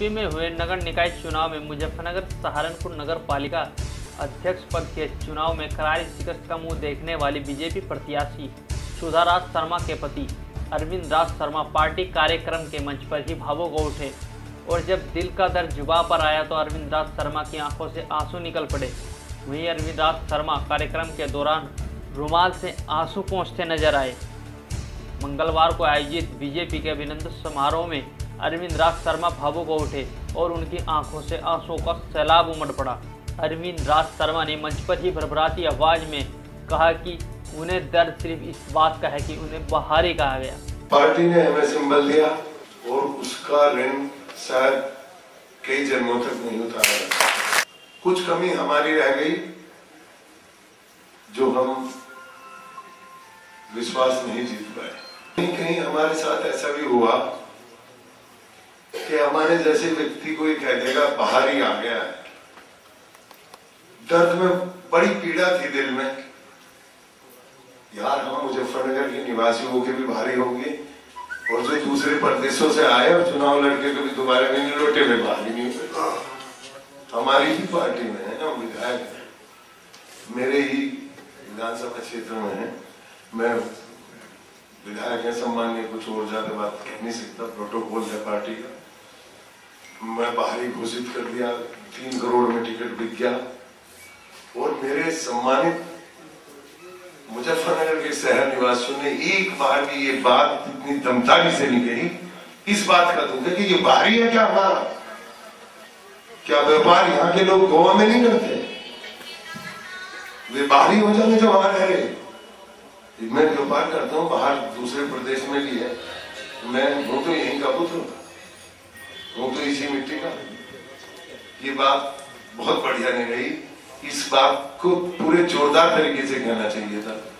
UP में हुए नगर निकाय चुनाव में मुजफ्फरनगर सहारनपुर नगर पालिका अध्यक्ष पद के चुनाव में करारी शिकस्त का मुंह देखने वाली बीजेपी प्रत्याशी सुधाराज शर्मा के पति अरविंद राज शर्मा पार्टी कार्यक्रम के मंच पर ही भावुक हो उठे और जब दिल का दर्द जुबां पर आया तो अरविंद राज शर्मा की आंखों से आंसू निकल पड़े। वहीं अरविंद राज शर्मा कार्यक्रम के दौरान रुमाल से आंसू पोंछते नजर आए। मंगलवार को आयोजित बीजेपी के अभिनंदन समारोह में अरविंद राज शर्मा भावुक हो उठे और उनकी आंखों से आंसुओं का सैलाब उमड़ पड़ा। अरविंद राज शर्मा ने मंच पर ही भरभराती आवाज में कहा कि उन्हें दर्द सिर्फ इस बात का है कि उन्हें बाहरी कहा गया। पार्टी ने हमें सिंबल दिया और उसका ऋण शायद कई जन्मों तक नहीं उतारा। कुछ कमी हमारी रह गई जो हम विश्वास नहीं जीत पाए। कहीं कहीं हमारे साथ ऐसा भी हुआ कि हमारे जैसे व्यक्ति को कह देगा बाहर ही आ गया है। दर्द में बड़ी पीड़ा थी दिल में, यार हम मुजफ्फरनगर के निवासी होके भी भारी होंगे और जो दूसरे प्रदेशों से आए और चुनाव लड़के कभी दोबारा भी नहीं लौटे में भारी नहीं हुए। हमारी ही पार्टी में है ना, विधायक है, मेरे ही विधानसभा क्षेत्र में है। मैं विधायक है, सम्मान्य, कुछ और ज्यादा बात कह नहीं सकता, प्रोटोकॉल है पार्टी का। मैं बाहरी घोषित कर दिया, 3 करोड़ में टिकट बिक गया और मेरे सम्मानित मुजफ्फरनगर के शहर निवासियों ने एक बार भी ये बात इतनी दमदारी से नहीं कही। इस बात का दुख है कि ये बाहरी है क्या हमारा? क्या व्यापार यहाँ के लोग गोवा में नहीं करते? वे बाहरी हो जाने जो वहां रह रहे। मैं व्यापार करता हूँ बाहर, दूसरे प्रदेश में भी है। मैं हूँ तो यहीं का पुत्र, हूँ तो इसी मिट्टी का। ये बात बहुत बढ़िया नहीं रही। इस बात को पूरे जोरदार तरीके से कहना चाहिए था।